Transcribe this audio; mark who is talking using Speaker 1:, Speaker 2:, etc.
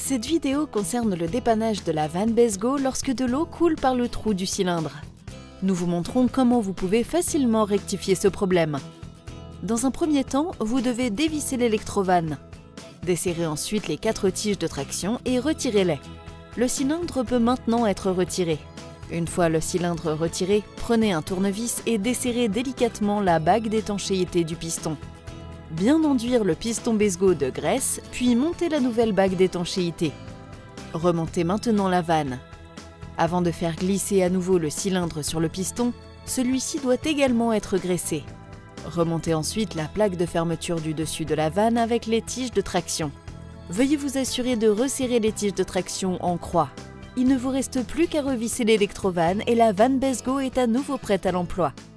Speaker 1: Cette vidéo concerne le dépannage de la vanne Besgo lorsque de l'eau coule par le trou du cylindre. Nous vous montrons comment vous pouvez facilement rectifier ce problème. Dans un premier temps, vous devez dévisser l'électrovanne. Desserrez ensuite les 4 tiges de traction et retirez-les. Le cylindre peut maintenant être retiré. Une fois le cylindre retiré, prenez un tournevis et desserrez délicatement la bague d'étanchéité du piston. Bien enduire le piston Besgo de graisse, puis montez la nouvelle bague d'étanchéité. Remontez maintenant la vanne. Avant de faire glisser à nouveau le cylindre sur le piston, celui-ci doit également être graissé. Remontez ensuite la plaque de fermeture du dessus de la vanne avec les tiges de traction. Veuillez vous assurer de resserrer les tiges de traction en croix. Il ne vous reste plus qu'à revisser l'électrovanne et la vanne Besgo est à nouveau prête à l'emploi.